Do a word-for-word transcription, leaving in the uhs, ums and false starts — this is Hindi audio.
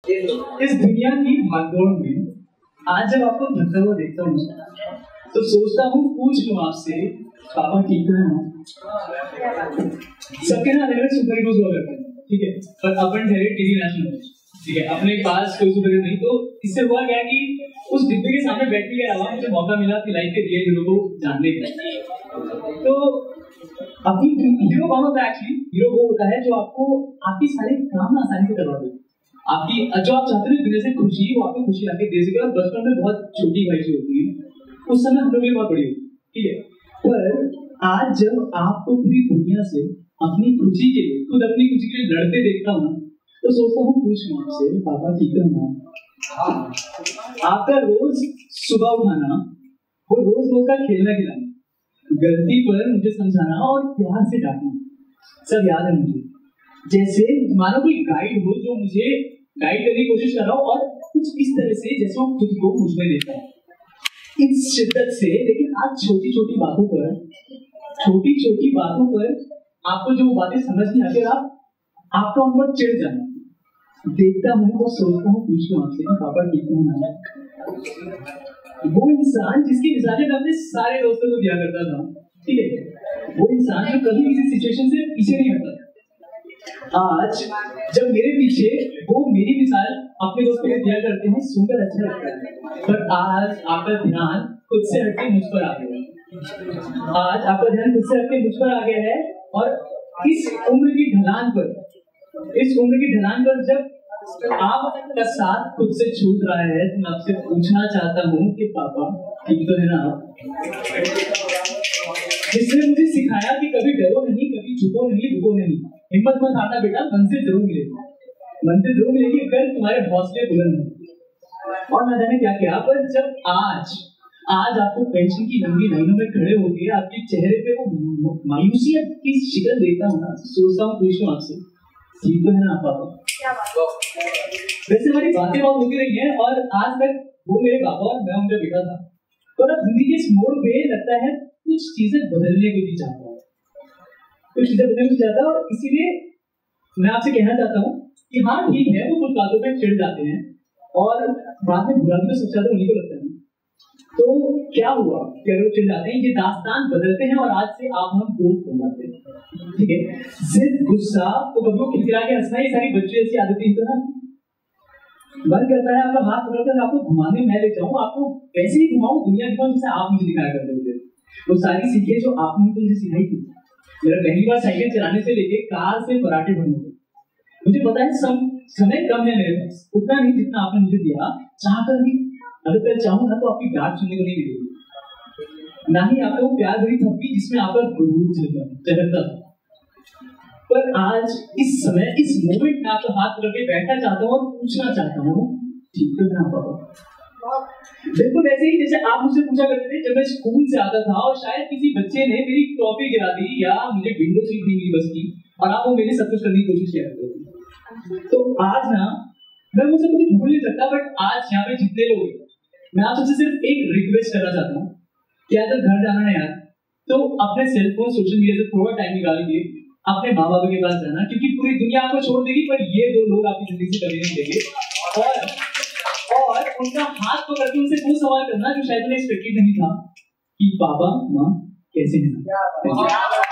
इस दुनिया की भागदौड़ में आज जब आपको थकता हुआ देखता हूँ तो सोचता हूँ पूछ लूँ आपसे, पापा ठीक है ना? सबके ना अलग अलग सुपर हीरोज हुआ करते हैं, ठीक है, पर अपन ठहरे टीवी नेशनल, ठीक है, अपने पास कोई सुपर हीरो नहीं। तो इससे हुआ क्या कि उस डिब्बे के सामने बैठने के अलावा मुझे मौका मिला अपनी लाइफ के रियल हीरो को जानने का। तो अपनी हीरो कौन होता है? एक्चुअली हीरो वो होता है जो आपको आपकी सारे काम आसानी से करवा दे, आपकी जो आप चाहते हैं दुनिया से खुशी, वो आपको खुशी लाके दे सके। और बचपन में बहुत छोटी ख्वाहिशें होती है, उस समय हम लोग भी बहुत बड़ी होती है, ठीक है। पर आज जब आपको पूरी दुनिया से अपनी खुशी के लिए, खुद अपनी खुशी के लिए लड़ते देखता हूँ तो सोचता हूँ पूछूं आपसे, पापा ठीक है ना? आपका रोज सुबह उठाना, वो रोज रोज का खेलना खिलाना, गलती पर मुझे समझाना और प्यार से डांटना, सब याद है मुझे। जैसे मानो कोई गाइड हो जो मुझे गाइड करने की कोशिश कर रहा हो, और कुछ इस तरह से जैसे वो खुद को मुझ में देखता है इस शिद्दत से। लेकिन आज छोटी छोटी बातों पर छोटी छोटी बातों पर आपको जो बातें समझ नहीं आती, आप आपका उन पर चिढ़ जाना देखता हूँ और सोचता हूँ पूछूं आपसे, पापा ठीक है ना? वो इंसान जिसकी मिसालें मैं अपने सारे दोस्तों को दिया करता था, ठीक है, वो इंसान जो कभी किसी सिचुएशन से पीछे नहीं हटता, आज जब मेरे पीछे वो मेरी मिसाल अपने दोस्तों को दिया करते हैं, सुनकर अच्छा लगता है। पर आज आपका ध्यान खुद से हटके मुझ पर आ गया है। आज आपका ध्यान खुद से हटके मुझ पर आ गया है, और इस उम्र की ढलान पर इस उम्र की ढलान पर जब आपका साथ खुद से छूट रहा है, तो मैं आपसे पूछना चाहता हूँ कि पापा ठीक तो है ना आप? जिसने मुझे सिखाया कि कभी डरो नहीं, कभी झुको नहीं, रुको नहीं, हिम्मत मत हारना बेटा, मंजिल जरूर मिलेगी, मंजिल जरूर मिलेगी अगर तुम्हारे हौसले बुलंद हैं। और ना जाने क्या क्या, पर जब आज आज आपको पेंशन की लंबी लाइनों में खड़े होकर आपके चेहरे पे वो मायूसी की शिकल देखता हूँ ना, सोचता हूँ पूछूं आपसे, ठीक तो है ना पापा? वैसे हमारी बातें बहुत होती रही हैं, और आज तक वो मेरे पापा और मैं उनका बेटा था। तो अब जिंदगी के इस मोड़ पे लगता है कुछ चीजें बदलने को भी चाहता हूँ, कुछ चीजें बदलने को चाहता हूँ, और इसीलिए मैं आपसे कहना चाहता हूँ कि हाँ ठीक है, वो कुछ बातों पे चिढ़ जाते हैं और बाद में बुरा भी तो सबसे ज्यादा उन्हीं को लगता है। तो क्या हुआ कि अगर वो चिढ़ जाते हैं, ये दास्तान बदलते हैं और आज से आप हम दोस्त बन जाते हैं, ठीक है। जिद, गुस्सा, तो कभी वो खिलखिला के हंसना, ये सारी बच्चे ऐसी आदतें तो ना मन करता है आपका हाथ पकड़कर आपको घुमाने मैं ले जाऊं, आपको वैसे ही घुमाऊं, दुनिया दिखाऊं जैसे आप मुझे दिखाया करते थे। वो सारी सीखे जो आपने तो मुझे सिखाई थी। मेरा पहली बार साइकिल चलाने से लेके कार से पराठे बनने तक, मुझे पता है सम, समय कम है मेरे पास, उतना नहीं जितना आपने मुझे दिया। चाहकर भी अगर मैं चाहूँ ना तो आपकी डांट सुनने को नहीं मिलेगी, ना ही आपको वो प्यार भरी थपकी जिसमें आपका गुरूर झलकता था। पर आज इस समय इस मोमेंट में आपका हाथ पकड़ के बैठना चाहता हूँ और पूछना चाहता हूँ, ठीक है ना पापा? बिल्कुल वैसे ही जैसे आप मुझसे पूछा करते थे जब मैं स्कूल से आता था और शायद किसी बच्चे ने मेरी टॉफी गिरा दी या मुझे विंडो सीट नहीं मिली बस की, और आप वो मेरे सब कुछ करने की कोशिश किया करते थे। तो आज ना मैं मुझसे कुछ भूल नहीं सकता, बट आज यहाँ पे जितने लोग, मैं आपसे सिर्फ एक रिक्वेस्ट करना चाहता हूँ कि आज जब घर जाना है यार, तो अपने सेलफोन सोशल मीडिया से थोड़ा टाइम निकालिए, अपने माँ बाप के पास जाना, क्योंकि पूरी दुनिया आपको छोड़ देगी पर ये दो लोग आपकी जिंदगी से कभी नहीं देंगे। और और उनका हाथ पकड़ के उनसे वो सवाल करना जो शायद उन्हें एक्सपेक्टेड नहीं था कि पापा माँ कैसे हैं।